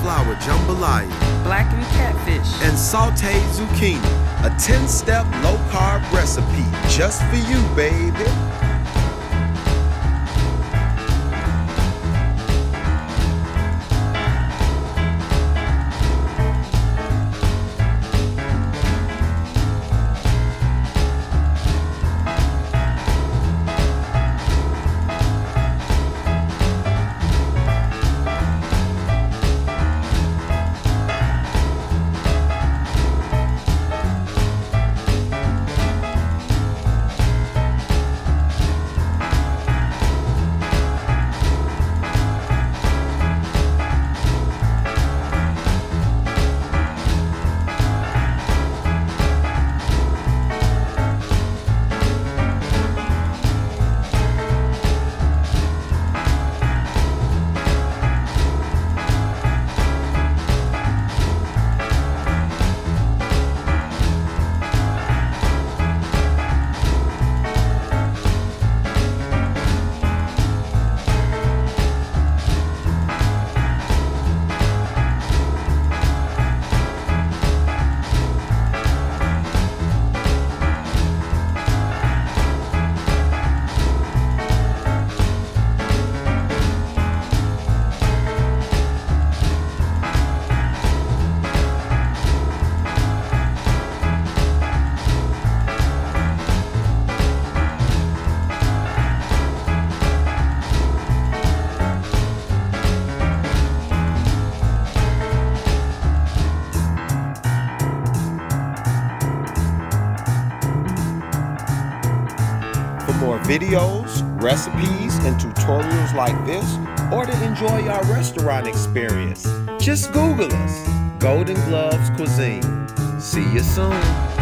cauliflower jambalaya, blackened catfish, and sauteed zucchini. A 10-step low-carb recipe just for you, baby. For more videos, recipes, and tutorials like this, or to enjoy our restaurant experience, just Google us, Golden Gloves Cuisine. See you soon.